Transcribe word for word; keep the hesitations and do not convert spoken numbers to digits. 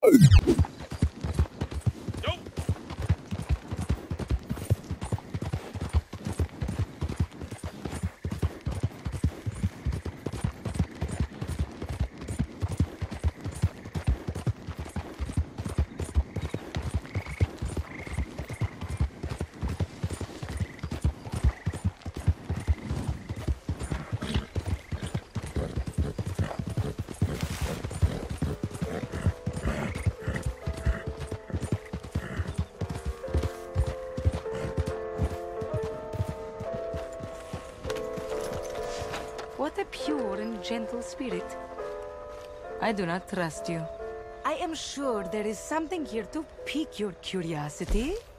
What a pure and gentle spirit. I do not trust you. I am sure there is something here to pique your curiosity.